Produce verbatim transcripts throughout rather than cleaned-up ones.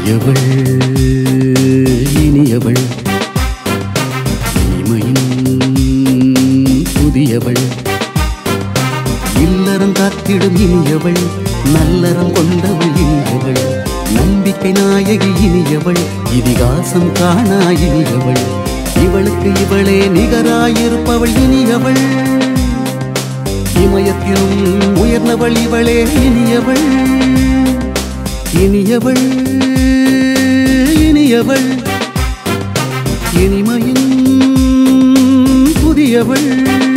இனியவள் இனியவள் இனிமையின் புதியவள் இல்லறம் காத்திடும் இனியவள் நல்லறம் கொண்டவள் இனியவள் நம்பிக்கை நாயகி இனியவள் இதிகாசம் காணா இனியவள் இவளுக்கு இவளே நிகராயிருப்பவள் இனியவள் இமயத்திலும் உயர்ந்தவள் இவளே இனியவள் இனியவள் இனியவள் இனிமையின் புதியவள்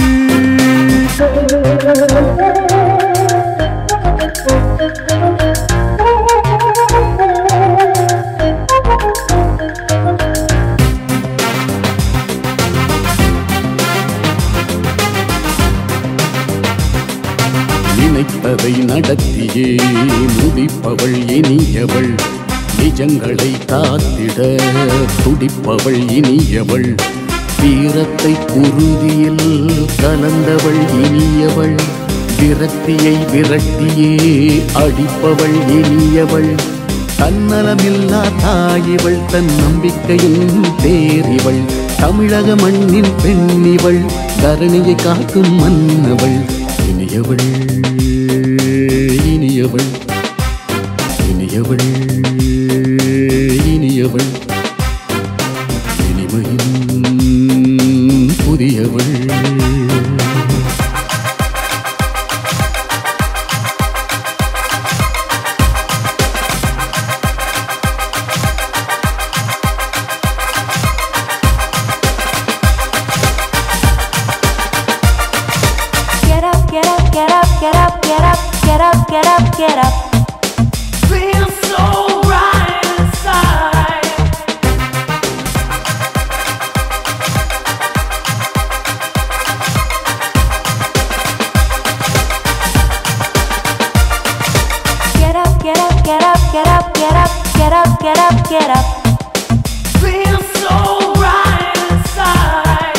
நினைப்பதை நடத்தியே முடிப்பவள் இனியவள் நிஜங்களை காத்திட துடிப்பவள் இனியவள் வீரத்தை குருதியில் கலந்தவள் இனியவள் விரக்தியை விரட்டியே அடிப்பவள் இனியவள் தன்னலமில்லா தாயிவள் தன் நம்பிக்கையின் தேறிவள் தமிழக மண்ணின் பெண்ணிவள் தரணியை காக்கும் மன்னவள் இனியவள் இனியவள் இனியவள் இனியவள் இனிமையின் புதியவள் Get up, get up, get up, get up, get up, get up, get up. Feel so right inside. Get up, get up, get up, get up, get up, get up, get up, get up. Feel so right inside.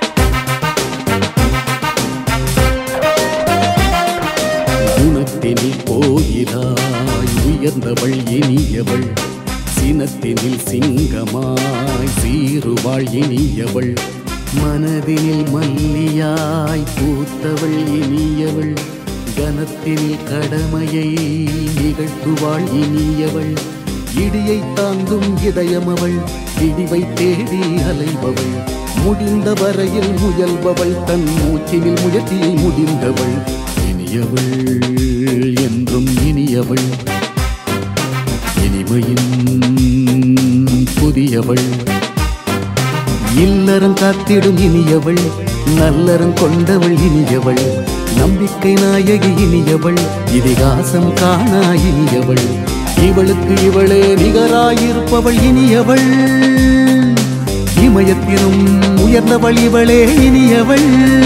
குணத்தினில் போகிறாய் உயர்ந்தவள் இனியவள் சினத்தினில் சிங்கமாய் சீருவாள் இனியவள் மனதினில் மல்லியாய் பூத்தவள் இனியவள் கனத்தினில் கடமையை நிகழ்த்துவாள் இனியவள் இடியை தாங்கும் இதயமவள் இடிவை தேடி அலைபவள் முடிந்த வரையில் முயல்பவள் தன் மூச்சினில் முயற்சியை முடிந்தவள் இனியவள் என்றும் இனியவள் இனிமையின் புதியவள் இல்லறம் காத்திடும் இனியவள் நல்லறம் கொண்டவள் இனியவள் நம்பிக்கை நாயகி இனியவள் இதிகாசம் காணா இனியவள் இவளுக்கு இவளே நிகராயிருப்பவள் இனியவள் இமயத்திலும் உயர்ந்தவள் இவளே இனியவள்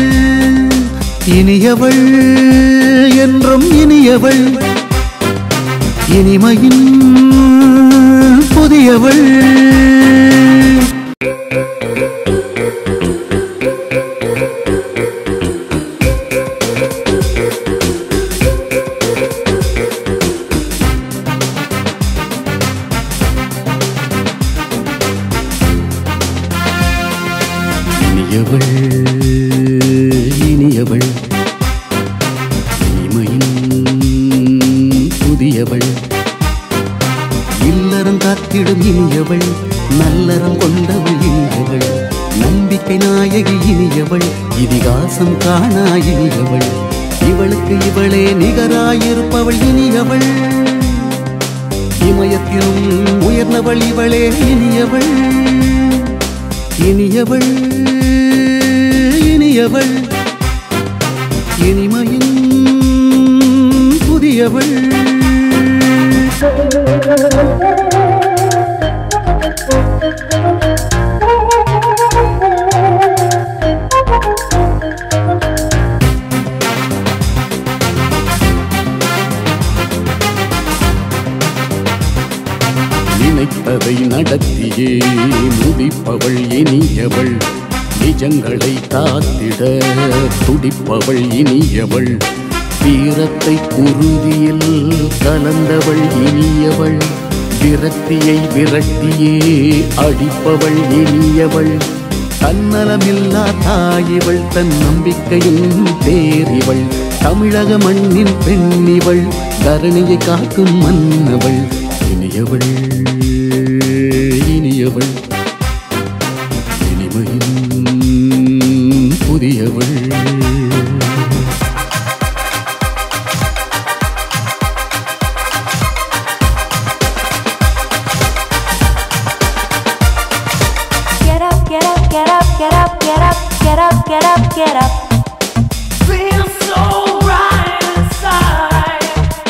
இனியவள் என்றும் இனியவள் இனிமையின் புதியவள் இனியவள் இனியவள் இனிமையின் புதியவள் இல்லறம் காத்திடும் இனியவள் நல்லறம் கொண்டவள் இனியவள் நம்பிக்கை நாயகி இனியவள் இதிகாசம் காணா இனியவள் இவளுக்கு இவளே நிகராயிருப்பவள் இனியவள் இமயத்திலும் உயர்ந்தவள் இவளே இனியவள் இனியவள் இனியவள் இனிமையின் புதியவள் நினைப்பதை நடத்தியே முடிப்பவள் இனியவள் நிஜங்களை காத்திட துடிப்பவள் இனியவள் வீரத்தை குருதியில் கலந்தவள் இனியவள் விரக்தியை விரட்டியே அடிப்பவள் இனியவள் தன்னலமில்லா தாயிவள் தன் நம்பிக்கையின் தேரிவள் தமிழக மண்ணின் பெண்ணிவள் தரணியை காக்கும் மன்னவள் இனியவள் இனியவள் இனிமையின் புதியவள் Get up, get up, get up, get up, get up, get up, get up. Feel so right inside.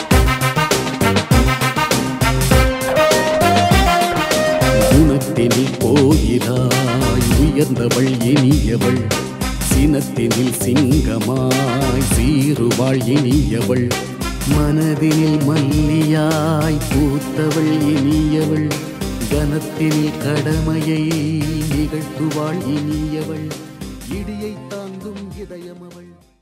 குணத்தினில் போகிறாய் உயர்ந்தவள் இனியவள் சினத்தினில் சிங்கமாய் சீருவாள் இனியவள் மனதினில் மல்லியாய் பூத்தவள் இனியவள் கனத்தில் கடமையை நிகழ்த்துவாள் இனியவள் இடியை தாங்கும் இதயமவள்.